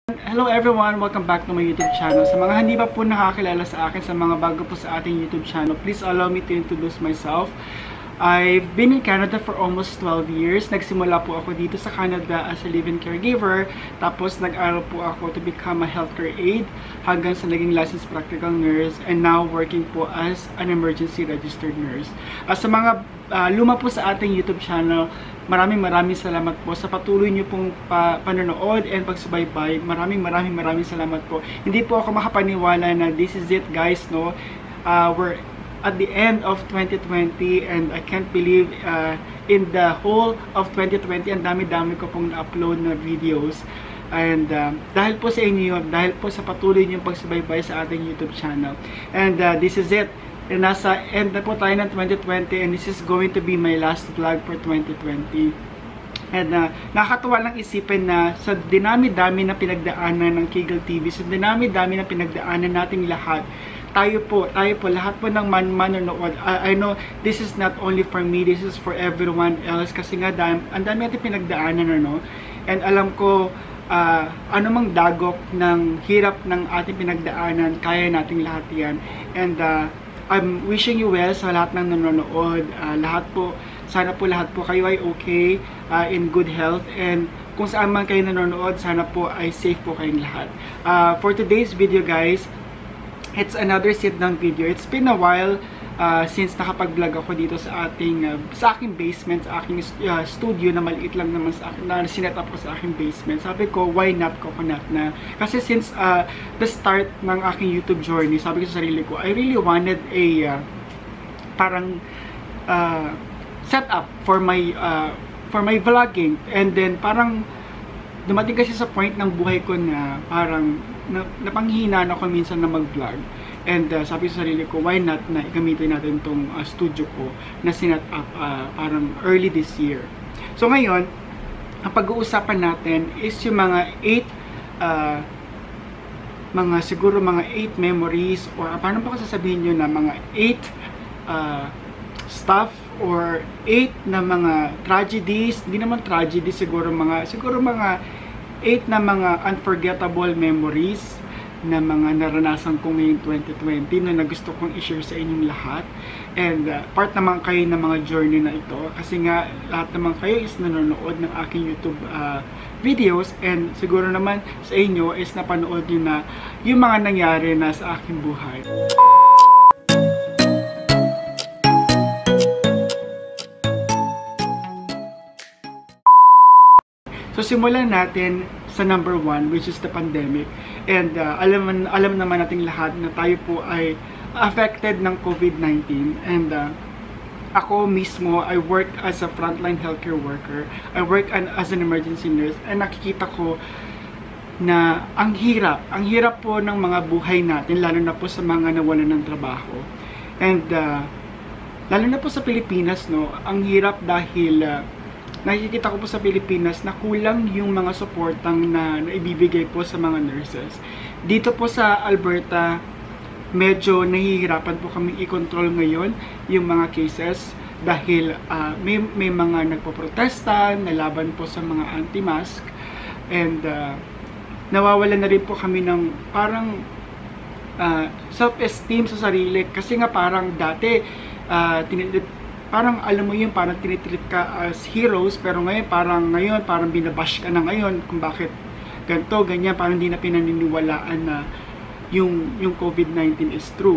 Hello everyone! Welcome back to my YouTube channel. Sa mga hindi pa po nakakilala sa akin, sa mga bago po sa ating YouTube channel, please allow me to introduce myself. I've been in Canada for almost 12 years. Nagsimula po ako dito sa Canada as a live-in caregiver. Tapos nag-aral po ako to become a healthcare aide hanggang sa naging licensed practical nurse and now working po as an emergency registered nurse. Sa mga luma po sa ating YouTube channel, maraming salamat po sa patuloy niyo pong panonood and pagsubaybay. Maraming salamat po. Hindi po ako makapaniwala na this is it, guys, no? We're at the end of 2020 and I can't believe in the whole of 2020 ang dami-dami ko pong na-upload na videos. And dahil po sa inyo, dahil po sa patuloy niyong pagsubaybay sa ating YouTube channel. And this is it. And nasa end na po tayo ng 2020 and this is going to be my last vlog for 2020. And nakakatuwa lang isipin na sa dinami-dami na pinagdaanan ng Kigel TV, sa dinami-dami na pinagdaanan nating lahat, tayo po, lahat po ng manonood. I know this is not only for me, this is for everyone else. Kasi nga, ang dami natin pinagdaanan, ano? And alam ko, anumang dagok ng hirap ng ating pinagdaanan, kaya nating lahat yan. And I'm wishing you well sa lahat ng nanonood. Lahat po, sana po lahat po kayo ay okay, in good health. And kung saan man kayo nanonood, sana po ay safe po kayong lahat. For today's video, guys, it's another sit-down video. It's been a while since nakapag-vlog ako dito sa aking basement, sa aking studio na maliit lang naman sa akin, na sinet up ko sa aking basement. Sabi ko, why not coconut na? Kasi since the start ng aking YouTube journey, sabi ko sa sarili ko, I really wanted a parang setup for my vlogging. And then parang dumating kasi sa point ng buhay ko na parang napanghihinaan ako minsan na mag-vlog. And sabi sa sarili ko, why not na gamitin natin itong studio ko na sinet up parang early this year. So ngayon, ang pag-uusapan natin is yung mga 8 siguro mga 8 memories, or paano pa ko sasabihin nyo na mga 8 stuff or 8 na mga tragedies, hindi naman tragedy, siguro mga 8 na mga unforgettable memories na mga naranasan ko ngayong 2020 na gusto kong i-share sa inyong lahat. And part naman kayo ng mga journey na ito kasi nga lahat naman kayo is nanonood ng aking YouTube videos, and siguro naman sa inyo is napanood nyo na yung mga nangyari na sa aking buhay. So simulan natin sa number 1, which is the pandemic. And alam naman nating lahat na tayo po ay affected ng COVID-19. And ako mismo, I work as a frontline healthcare worker. I work as an emergency nurse. And nakikita ko na ang hirap po ng mga buhay natin, lalo na po sa mga nawalan ng trabaho. And lalo na po sa Pilipinas, no, ang hirap dahil nakikita ko po sa Pilipinas na kulang yung mga supportang na ibibigay po sa mga nurses. Dito po sa Alberta, medyo nahihirapan po kami i-control ngayon yung mga cases dahil may mga nagpo-protesta na laban po sa mga anti-mask, and nawawalan na rin po kami ng parang self-esteem sa sarili kasi nga parang dati parang alam mo yun, parang tinitreat ka as heroes, pero ngayon parang binabash ka na ngayon kung bakit ganito, ganyan, parang hindi na pinaniniwalaan na yung COVID-19 is true.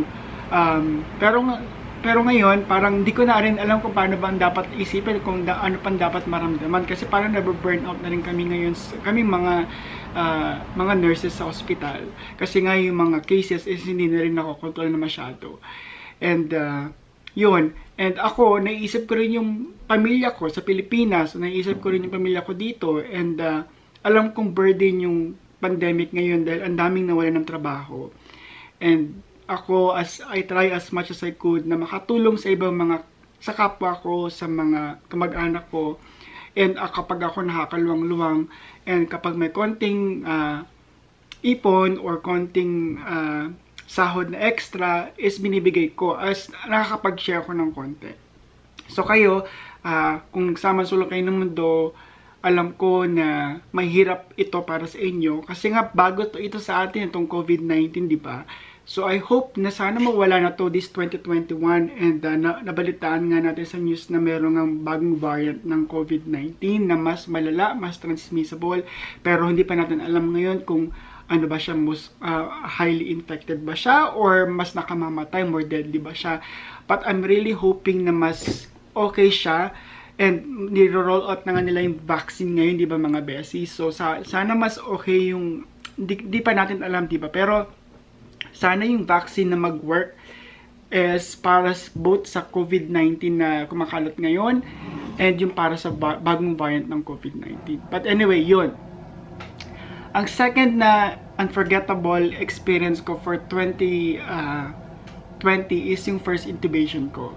Pero ngayon, parang hindi ko na rin alam kung paano ba dapat isipin, kung ano pang dapat maramdaman, kasi parang nabe-burnout na rin kami ngayon, kami mga nurses sa hospital, kasi nga yung mga cases is hindi na rin nakokontrol na masyado. And yun. And ako, naisip ko rin yung pamilya ko sa Pilipinas. Naisip ko rin yung pamilya ko dito. And alam kong burden yung pandemic ngayon dahil ang daming nawalan ng trabaho. And ako, I try as much as I could na makatulong sa ibang sa kapwa ko, sa mga kamag-anak ko. And kapag ako nakakaluwang-luwang, and kapag may konting ipon or konting sahod na extra is binibigay ko as nakakapag-share ko ng konti. So kayo, kung sama sulok kayo ng mundo, alam ko na mahirap ito para sa inyo kasi nga bago ito sa atin itong COVID-19, di ba? So I hope na sana mawala na to this 2021 and nabalitaan nga natin sa news na meron ng bagong variant ng COVID-19 na mas malala, mas transmissible, pero hindi pa natin alam ngayon kung ano ba siya, most highly infected ba siya or mas nakamamatay, more deadly ba siya. But I'm really hoping na mas okay siya. And niro-roll out na nga nila yung vaccine ngayon, di ba mga beses? So sana mas okay yung, di pa natin alam, di ba? Pero sana yung vaccine na mag-work is para both sa COVID-19 na kumakalat ngayon and yung para sa bagong variant ng COVID-19. But anyway, yun. Ang second na unforgettable experience ko for 2020 is yung first intubation ko.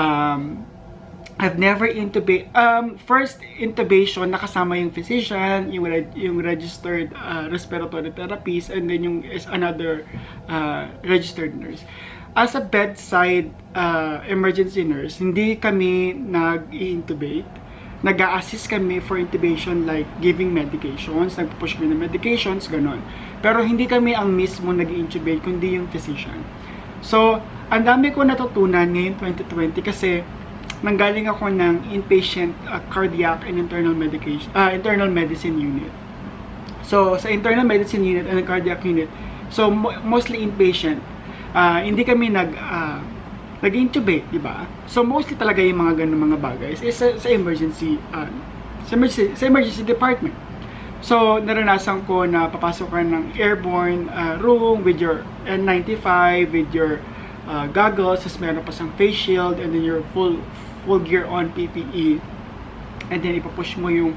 I've never intubated. First intubation, nakasama yung physician, yung registered respiratory therapist, and then yung is another registered nurse. As a bedside emergency nurse, hindi kami nag-intubate. Nag-a-assist kami for intubation like giving medications, nagpo-push kami ng medications, ganon. Pero hindi kami ang mismo nag-intubate, kundi yung physician. So, ang dami ko natutunan ngayon 2020 kasi nanggaling ako ng inpatient cardiac and internal medicine unit. So sa internal medicine unit and cardiac unit, so mostly inpatient, hindi kami nag-intubate, di ba? So mostly talaga yung mga ganung mga bagay is sa emergency department. So naranasan ko na papasok ka ng airborne room with your N95, with your goggles, as meron pa sang face shield, and then your full gear on PPE, and then ipapush mo yung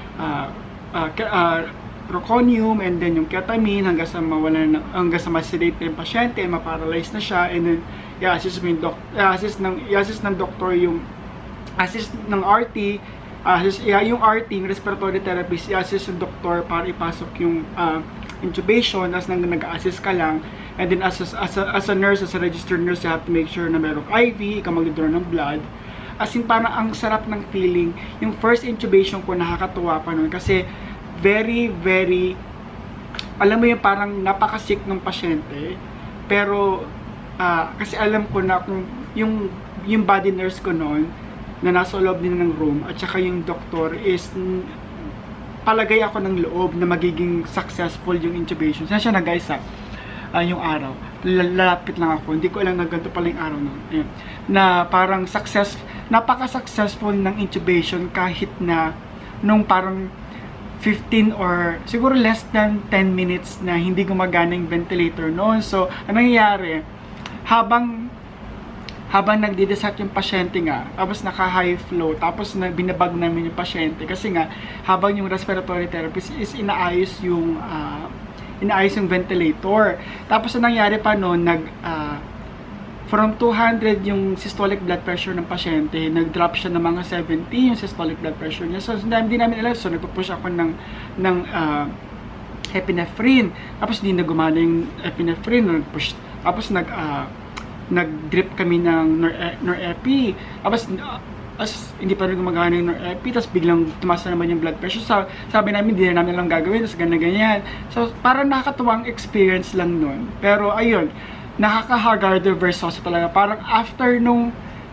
proconium and then yung ketamine hanggang sa ma-sedate na yung pasyente, ma-paralyze na siya, and then i-assist mo yung i-assist ng doktor yung assist ng RT, yung RT, yung respiratory therapist, i-assist yung doktor para ipasok yung intubation, as nag-assist ka lang. And then as a nurse, as a registered nurse, you have to make sure na merong IV, ikaw mag-draw ng blood. As in, parang ang sarap ng feeling. Yung first intubation ko, nakakatuwa pa nun. Kasi, very, very, alam mo yung parang napakasick ng pasyente. Pero, kasi alam ko na kung yung body nurse ko noon, na nasa loob din ng room, at saka yung doktor is, palagay ako ng loob na magiging successful yung intubation. Saan siya na guys yung araw. Lalapit lang ako. Hindi ko alam na ganito pala yung araw nun. Ayun. Na parang napaka-successful ng intubation kahit na nung parang 15 or siguro less than 10 minutes na hindi gumagana yung ventilator noon. So, anong nangyayari? Habang nagdidesat yung pasyente nga, tapos naka-high flow, tapos binabag namin yung pasyente kasi nga, habang yung respiratory therapist is inaayos yung ventilator. Tapos ang nangyari pa noon, from 200 yung systolic blood pressure ng pasyente, nag-drop siya ng mga 70 yung systolic blood pressure niya. So hindi namin alam, so nagpo-push ako ng epinephrine. Tapos hindi na gumana yung epinephrine, nag-push. Tapos nag-drip kami ng nor-epi. Tapos hindi pa rin gumagana yung nor-epi, tapos biglang tumaas na naman yung blood pressure. So, sabi namin, hindi na namin lang gagawin, tapos ganyan. So, parang nakakatuwang experience lang nun. Pero, ayun, nakaka-Hagarder versus talaga. Parang after nung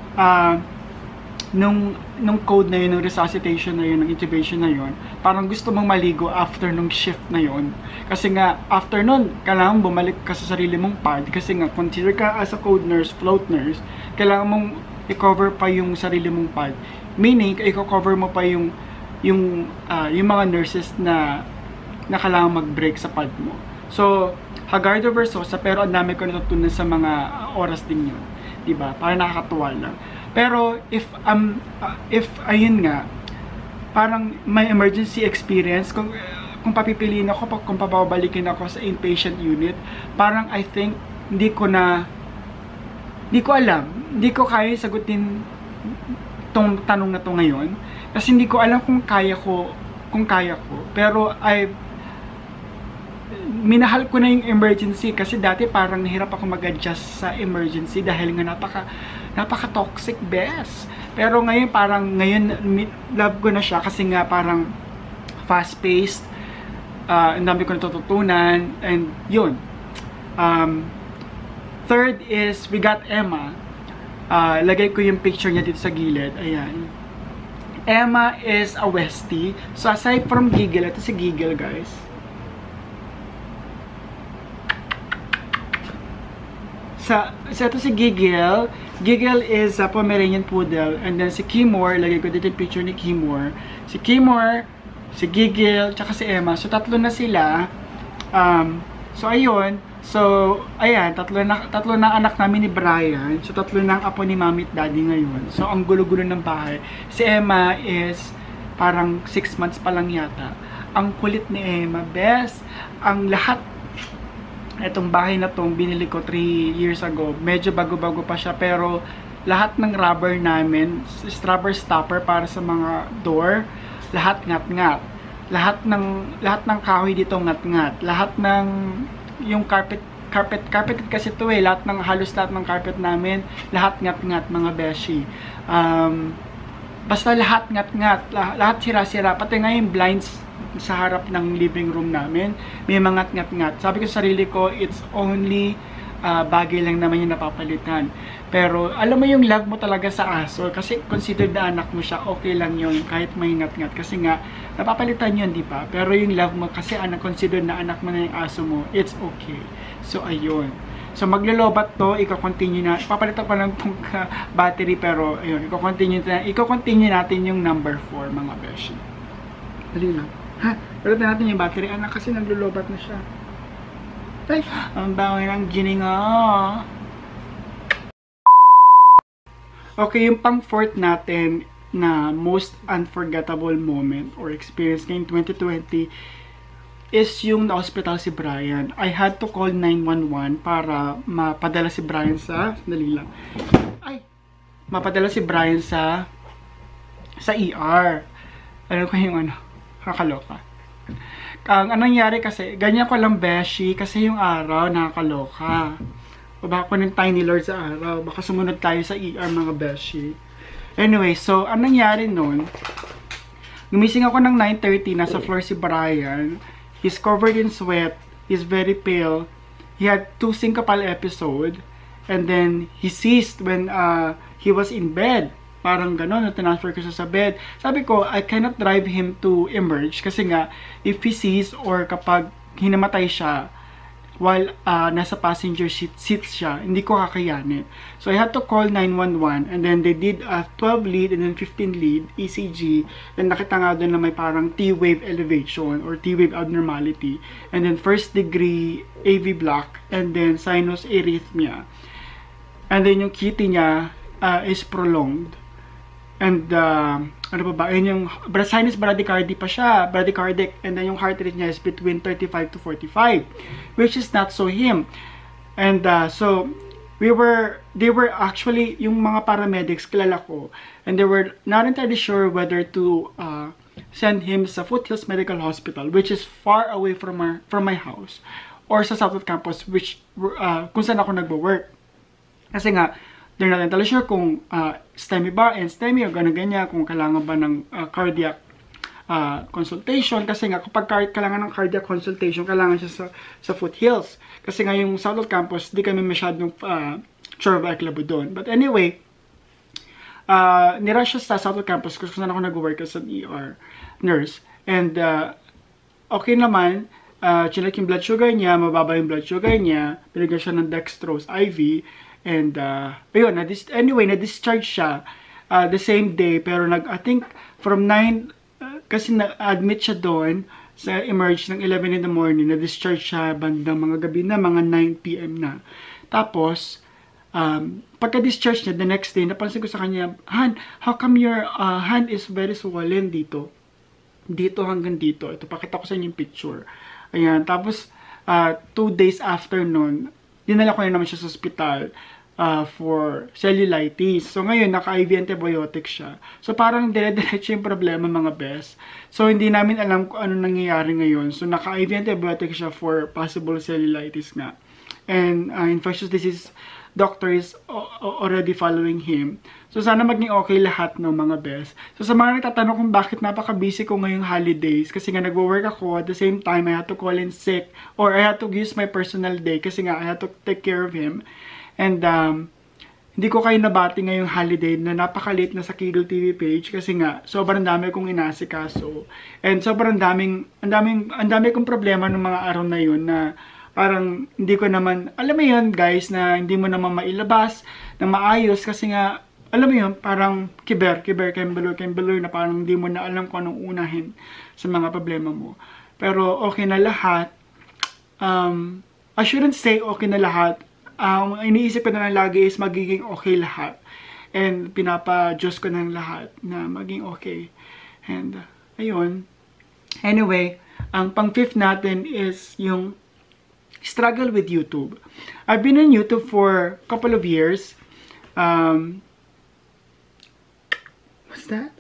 code na yun, nung resuscitation na yun, nung intubation na yun, parang gusto mong maligo after nung shift na yun. Kasi nga, after nun, kailangan bumalik ka sa sarili mong pad. Kasi nga, consider ka as a code nurse, float nurse, kailangan mong i-cover pa yung sarili mong pad. Meaning, i-cover mo pa yung mga nurses na kailangan mag-break sa pad mo. So, Hagarder versus, pero ang dami ko natutunan sa mga oras din yun. Diba? Parang nakakatuwa lang. Pero, if ayun nga, parang may emergency experience, kung papipiliin ako, kung papabalikin ako sa inpatient unit, parang I think, hindi ko alam. Hindi ko kaya sagutin tong tanong na to ngayon. Kasi hindi ko alam kung kaya ko. Pero minahal ko na yung emergency kasi dati parang nahirap ako mag-adjust sa emergency dahil nga napaka-toxic bes. Pero ngayon love ko na siya kasi nga parang fast-paced. Ang dami ko natututunan. And yun. Third is, we got Emma. Lagay ko yung picture niya dito sa gilid. Ayan. Emma is a Westie. So, aside from Giggle, ito si Giggle, guys. So ito si Giggle. Giggle is a Pomeranian Poodle. And then si Kimor, lagay ko dito yung picture ni Kimor. Si Kimor, si Giggle, tsaka si Emma. So, tatlo na sila. So, ayun. So, ayan, tatlo na anak namin ni Brian. So, tatlo na ang apo ni Mami at Daddy ngayon. So, ang gulo-gulo ng bahay. Si Emma is parang 6 months pa lang yata. Ang kulit ni Emma, best. Ang lahat, itong bahay na tong binili ko 3 years ago. Medyo bago-bago pa siya, pero lahat ng rubber namin, rubber stopper para sa mga door, lahat ngat-ngat. Lahat ng kahoy dito ngat-ngat. Lahat ng yung carpet kasi to eh. Halos lahat ng carpet namin, lahat ngat-ngat, mga beshi. Basta lahat ngat-ngat, lahat sira-sira. Pati nga yung blinds sa harap ng living room namin, may mga ngat-ngat. Sabi ko sa sarili ko, it's only bagay lang naman yung napapalitan. Pero alam mo yung love mo talaga sa aso, kasi considered na anak mo siya, okay lang yun kahit may ngat-ngat. Kasi nga, napapalitan yun, di ba? Pero yung love mo, kasi considered na anak mo na yung aso mo, it's okay. So, ayun. So, maglolobat to, i-continue na. Papalitan ko lang itong battery, pero ayun, i-continue natin yung number 4, mga beshi. Dali lang. Ha? Palitan natin yung battery. Anak, kasi naglolobat na siya. Ay, ang bango ng gininga. Okay, yung pang fourth natin na most unforgettable moment or experience ngayong 2020 is yung na-hospital si Brian. I had to call 911 para mapadala si Brian sa... Dali lang. Ay! Mapadala si Brian sa ER. Ano ko yung ano? Kakaloka. Ang nangyari kasi, ganyan ko lang beshi kasi yung araw nakakaloka. Baka ko ng Tiny Lord sa araw. Baka sumunod tayo sa ER, mga beshi. Anyway, so, anong nangyari nun? Gumising ako ng 9:30, nasa floor si Brian. He's covered in sweat. He's very pale. He had 2 syncopal episode. And then, he ceased when he was in bed. Parang gano'n, na-transfer ko siya sa bed. Sabi ko, I cannot drive him to emerge. Kasi nga, if he sees or kapag hinamatay siya, while nasa passenger seat siya, hindi ko kakayanin. So, I had to call 911. And then, they did a 12 lead and then 15 lead ECG. And nakita nga doon na may parang T-wave elevation or T-wave abnormality. And then, first degree AV block. And then, sinus arrhythmia. And then, yung QT niya is prolonged. And, ano pa ba? Ayun yung sinus bradycardia pa siya. Bradycardic. And then yung heart rate niya is between 35 to 45. Which is not so him. And, so, they were actually, yung mga paramedics, kilala ko. And they were not entirely sure whether to send him sa Foothills Medical Hospital, which is far away from my house. Or sa Southwood Campus, which, kung saan ako nagwo-work. Kasi nga, they're not entirely sure kung STEMI ba, and STEMI o gano'n-ganyan, kung kailangan ba ng cardiac consultation. Kasi nga, kapag kailangan ng cardiac consultation, kailangan siya sa Foothills. Kasi nga, yung Southwood Campus, di kami masyadong sure of Eklabo doon. But anyway, nirush siya sa Southwood Campus kasi saan ako nag-work as an ER nurse. And okay naman, chinek yung blood sugar niya, mababa yung blood sugar niya, binigyan siya ng dextrose IV. And, ayun, na-discharge siya the same day. Pero I think, from 9, kasi na-admit siya doon sa emerge ng 11 in the morning. Na-discharge siya bandang mga gabi na, mga 9 PM na. Tapos, pagka-discharge niya, the next day, napansin ko sa kanya, Han, how come your hand is very swollen dito? Dito hanggang dito. Ito, pakita ko sa inyo yung picture. Ayan, tapos, 2 days after nun, dinala ko na naman siya sa hospital for cellulitis. So, ngayon, naka-IV antibiotic siya. So, parang dire-diretso yung problema, mga best. So, hindi namin alam kung ano nangyayari ngayon. So, naka-IV antibiotic siya for possible cellulitis nga. and infectious disease doctor is already following him. So sana maging okay lahat ng mga best. So sa mga nagtatanong kung bakit napaka-busy ko ngayong holidays, kasi nga nagwo-work ako, at the same time I had to call in sick, or I had to use my personal day kasi nga I had to take care of him. And hindi ko kayo nabati ngayong holiday na napaka-late na sa Kidul TV page kasi nga sobrang dami kong inasikaso. And sobrang daming kong problema ng mga araw na yun na parang hindi ko naman, alam mo yun guys, na hindi mo naman mailabas na maayos kasi nga, alam mo yun, parang kembalor na parang hindi mo na alam kung anong unahin sa mga problema mo. Pero okay na lahat. I shouldn't say okay na lahat. Iniisip ko na lang lagi is magiging okay lahat. And pinapa-Diyos ko ng lahat na maging okay. And ayun. Anyway, ang pang-fifth natin is yung struggle with YouTube. I've been on YouTube for a couple of years. What's that?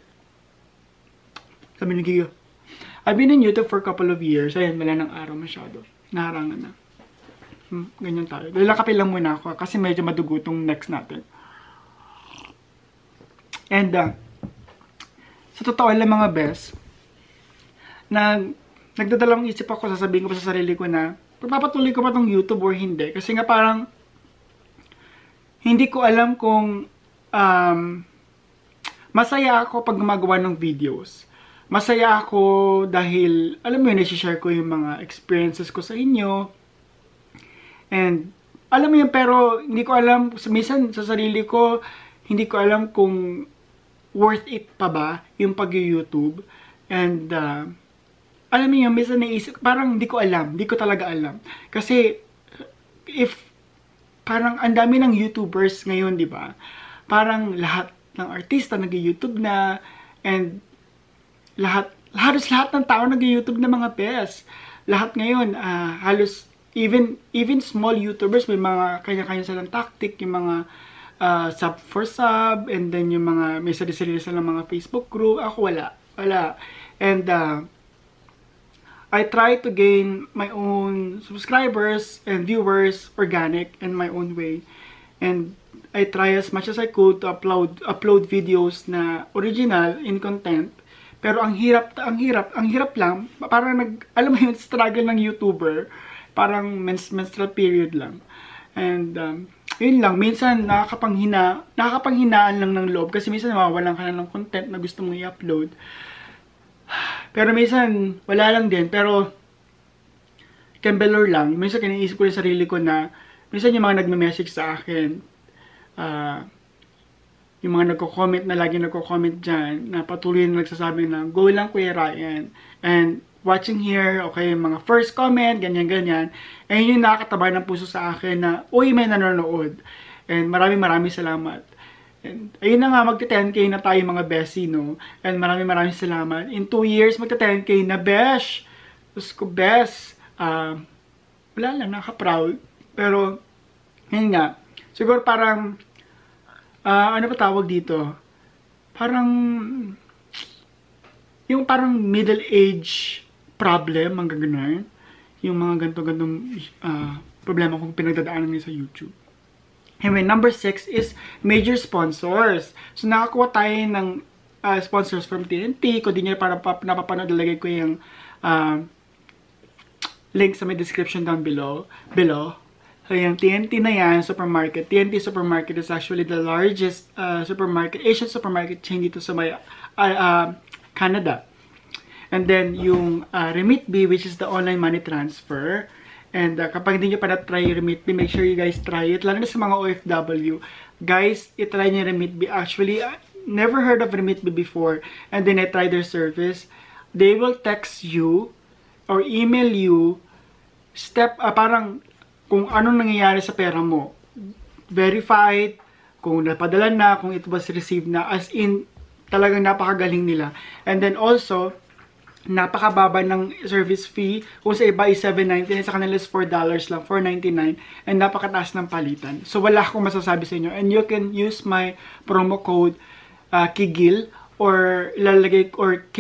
Sabi nagigil. I've been on YouTube for a couple of years. Ayan, wala ng araw masyado. Naharangan na. Ganyan tayo. Lalakapin lang muna ako kasi medyo madugo tong next natin. And, sa totoo lang mga best, nagdadalawang isip ako, sasabihin ko pa sa sarili ko na papatuloy ko pa tong YouTube or hindi. Kasi nga parang hindi ko alam kung masaya ako pag gumagawa ng videos. Masaya ako dahil, alam mo yun, i-share ko yung mga experiences ko sa inyo. And, alam mo yun, pero hindi ko alam, minsan sa sarili ko, hindi ko alam kung worth it pa ba yung pag-YouTube. And, alam mo yun, minsan naisip, parang hindi ko alam, hindi ko talaga alam. Kasi, parang ang dami ng YouTubers ngayon, di ba? Parang lahat ng artista nag-YouTube na, and halos lahat ng tao nag-YouTube na mga best. Lahat ngayon, halos, even small YouTubers, may mga kanya-kanya silang tactic, yung mga sub for sub, and then yung mga, may sarili silang mga Facebook group. Ako wala. And, I try to gain my own subscribers and viewers organic in my own way. And I try as much as I could to upload videos na original in content. Pero ang hirap lang. Parang alam mo yung struggle ng YouTuber. Parang menstrual period lang. And yun lang, minsan nakakapanghinaan lang ng loob kasi minsan mawawalan ka na ng content na gusto mong i-upload. Pero minsan, wala lang din. Pero, kembalor lang. Minsan, kinaisip ko yung sarili ko na, minsan yung mga nagme-message sa akin, yung mga nagko-comment na lagi nagko-comment dyan, na patuloy na nagsasabi na, go lang Kuya Ryan. And, watching here, okay, mga first comment, ganyan-ganyan. And yun yung nakakataba ng puso sa akin na, uy, may nanonood. And maraming salamat. And ayun na nga, magta-10K na tayo mga beshi, no? And maraming salamat. In 2 years, magta-10K na, besh! Tapos ko, best. Wala lang, naka-proud. Pero, yun nga. Siguro parang, ano pa tawag dito? Parang, yung parang middle age problem, mga ganun. Yung mga ganto-gantong problema kong pinagdadaanan niya sa YouTube. Anyway, number 6 is major sponsors. So, nakakuha tayo ng sponsors from TNT. Kung di nyo para napapanood, lagay ko yung link sa may description down below. So, yung TNT na yan, supermarket. TNT Supermarket is actually the largest Asian supermarket chain dito sa may Canada. And then, yung Remitbee, which is the online money transfer. And kapag hindi nyo pa na-try Remitbee, make sure you guys try it. Lalo na sa mga OFW. Guys, itry nyo Remitbee. Actually, I never heard of Remitbee before. And then I tried their service. They will text you or email you parang kung anong nangyayari sa pera mo. Verified, kung napadala na, kung it was received na. As in, talagang napakagaling nila. And then also, napakababa ng service fee. Kung sa iba is $7.99, sa kanila is $4 lang, $4.99, and napakataas ng palitan. So wala akong masasabi sa inyo. And you can use my promo code KIGIL or ilalagay or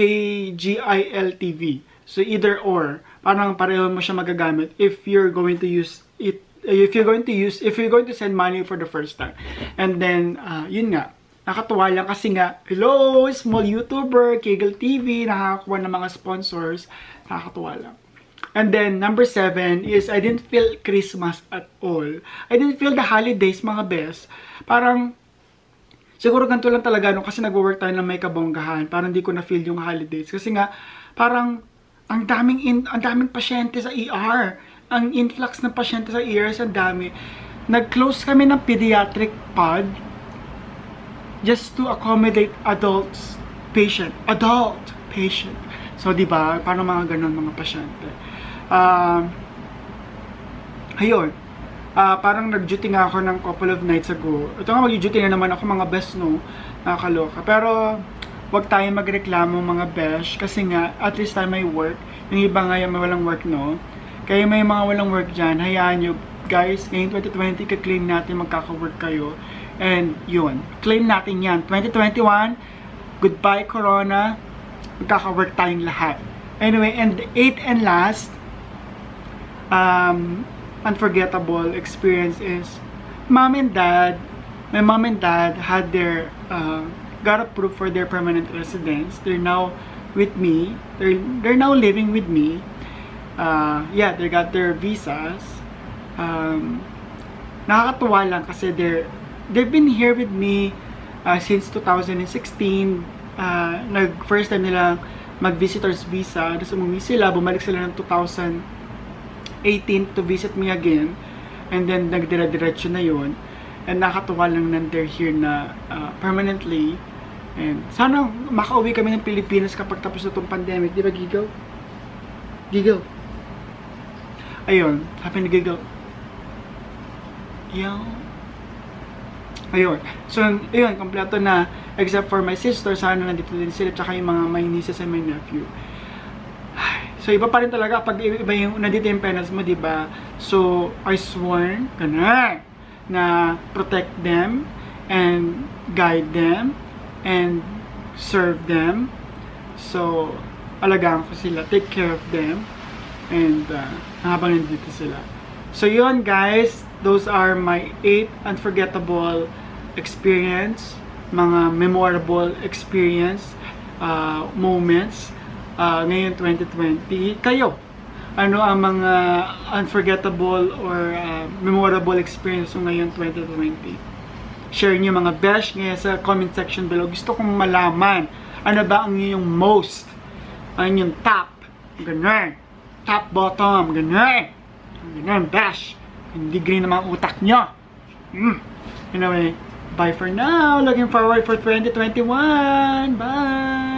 KGILTV. So either or, parang pareho mo siya magagamit if you're going to use it if you're going to send money for the first time. And then, yun nga, nakatuwa lang kasi nga, hello, small YouTuber, Kegel TV, nakakakuha ng mga sponsors, nakakatuwa lang. And then, number 7 is, I didn't feel Christmas at all. I didn't feel the holidays, mga best. Parang, siguro ganito lang talaga, no? Kasi nag-work tayo ng may kabonggahan. Parang hindi ko na-feel yung holidays. Kasi nga, parang, ang daming pasyente sa ER. Ang influx ng pasyente sa ER, ang dami. Nag-close kami ng pediatric pod just to accommodate adult patient. So, di ba? Parang mga ganun mga pasyente. Ayun. Parang nag-duty nga ako ng couple of nights ago. Ito nga, mag-duty na naman ako mga best, no? Nakakaloka. Pero, wag tayo magreklamo mga besh. Kasi nga, at least time may work. Yung iba nga yung may walang work, no? Kaya may mga walang work dyan. Hayaan nyo, guys. Ngayong 2020, ka-claim natin magkaka-work kayo. And, yun. Claim natin yan. 2021, goodbye, Corona. Magkaka-work tayong lahat. Anyway, and 8th and last, unforgettable experience is my mom and dad had their got approved for their permanent residence. They're now with me. They're now living with me. Yeah, they got their visas. Nakakatuwa lang kasi they've been here with me since 2016. First time nila mag-visitor's visa. Tapos umuwi sila, bumalik sila ng 2018 to visit me again. And then nagdira-diretso na yun. And nakakatuwa lang na they're here na permanently. And sana makauwi kami ng Pilipinas kapag tapos na itong pandemic. Di ba, Gigaw? Gigaw. Ayun. Happy na Gigaw. Ayun. So, ayun. Kompleto na. Except for my sister. Sana nandito din sila. Tsaka yung mga my nieces and my nephew. So, iba pa rin talaga pag iba yung nandito yung penas mo, diba? So, I sworn, ganun, na protect them and guide them and serve them. So, alagaan ko sila, take care of them and habang nandito sila. So, yun guys, those are my 8 unforgettable experience, mga memorable experience, moments ngayon 2020. Kayo, ano ang mga unforgettable or memorable experience ngayon 2020? Share niyo mga besh ngayon sa comment section below. Gusto kong malaman ano ba ang inyong most, ang inyong top, ganun, top bottom, ganun, besh. Hindi green naman utak nyo. Anyway, bye for now. Looking forward for 2021. Bye!